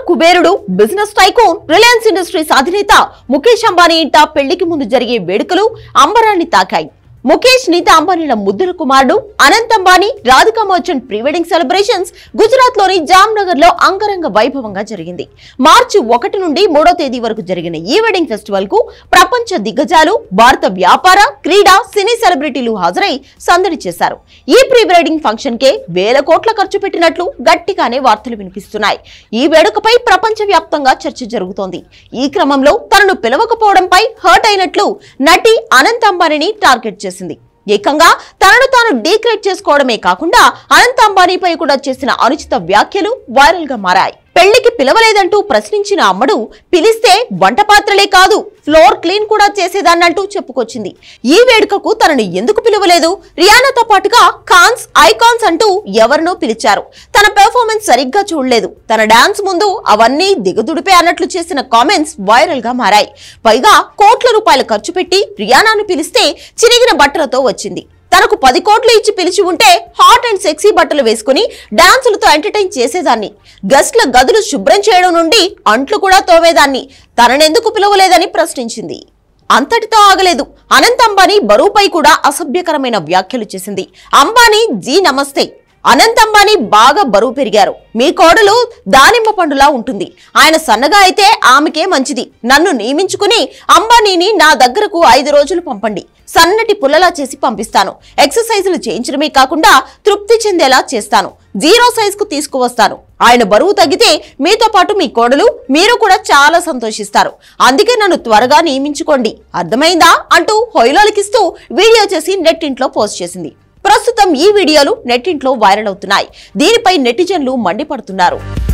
కుబేరుడు business tycoon Reliance industries అధినేత ముఖేష్ అంబానీ ఇంట పెళ్లికి ముందు జరిగే వేడుకలు అంబరాన్ని తాకాయి. ముఖేష్ నీతా అంబానీల ముద్దుల కుమారుడు Anant Ambani Radhika Merchant pre wedding celebrations Gujarat లోని జామ్నగర్ లో అంగరంగ వైభవంగా జరిగింది. మార్చి 1 నుండి 3వ తేదీ వరకు జరిగిన ఈ వెడ్డింగ్ ఫెస్టివల్ కు ప్రపంచ దిగ్గజాలు, భారత వ్యాపార, క్రీడా, సినీ సెలబ్రిటీలు హాజరై సందడి చేశారు. ఈ ప్రీ వెడ్డింగ్ ఫంక్షన్ కే వేల కోట్ల ఖర్చు పెట్టినట్లు గట్టిగానే వార్తలు వినిపిస్తున్నాయి. ఈ వేడుకపై ప్రపంచ వ్యాప్తంగా చర్చ జరుగుతోంది. ఈ క్రమంలో తనను పిలవకపోవడంపై హర్ట్ అయినట్లు నటి అనంత్ అంబానీని టార్గెట్ చేసింది. ఏకంగా తనను తాను డీక్రేట్ చేసుకోవడమే కాకుండా అనంత్ అంబానీపై కూడా చేసిన అనుచిత వ్యాఖ్యలు వైరల్ గా మారాయి. పెళ్లికి పిలవలేదంటూ ప్రశ్నించిన అమ్మడు పిలిస్తే వంట పాత్రలే కాదు ఫ్లోర్ క్లీన్ కూడా చేసేదాన్నంటూ చెప్పుకొచ్చింది. ఈ వేడుకకు తనను ఎందుకు పిలవలేదు, రియానాతో పాటుగా ఖాన్స్, ఐకాన్స్ అంటూ ఎవరినో పిలిచారు, తన పెర్ఫార్మెన్స్ సరిగ్గా చూడలేదు, తన డాన్స్ ముందు అవన్నీ దిగదుడిపే అన్నట్లు చేసిన కామెంట్స్ వైరల్ గా మారాయి. పైగా కోట్ల రూపాయలు ఖర్చు పెట్టి రియానాను పిలిస్తే చిరిగిన బట్టలతో వచ్చింది. తనకు 10 కోట్లు ఇచ్చి పిలిచి ఉంటే హాట్ అండ్ సెక్సీ బట్టలు వేసుకుని డాన్సులతో ఎంటర్టైన్ చేసేదాన్ని, గెస్ట్ల గదులు శుభ్రం చేయడం నుండి అంట్లు కూడా తోవేదాన్ని, తననెందుకు పిలవలేదని ప్రశ్నించింది. అంతటితో ఆగలేదు. అనంత్ అంబానీ బరువుపై కూడా అసభ్యకరమైన వ్యాఖ్యలు చేసింది. అంబానీ జీ నమస్తే, అనంత్ అంబానీ బాగా బరువు పెరిగారు, మీ కోడలు దానిమ్మ పండులా ఉంటుంది, ఆయన సన్నగా అయితే ఆమెకే మంచిది, నన్ను నియమించుకుని అంబానీని నా దగ్గరకు 5 రోజులు పంపండి, సన్నటి పుల్లలా చేసి పంపిస్తాను, ఎక్సర్సైజులు చేయించడమే కాకుండా తృప్తి చెందేలా చేస్తాను, 0 సైజుకు తీసుకువస్తాను, ఆయన బరువు తగ్గితే మీతో పాటు మీ కోడలు మీరు కూడా చాలా సంతోషిస్తారు, అందుకే నన్ను త్వరగా నియమించుకోండి, అర్థమైందా అంటూ హొయలోలికిస్తూ వీడియో చేసి నెట్టింట్లో పోస్ట్ చేసింది. ప్రస్తుతం ఈ వీడియోలు నెట్టింట్లో వైరల్ అవుతున్నాయి. దీనిపై నెటిజన్లు మండిపడుతున్నారు.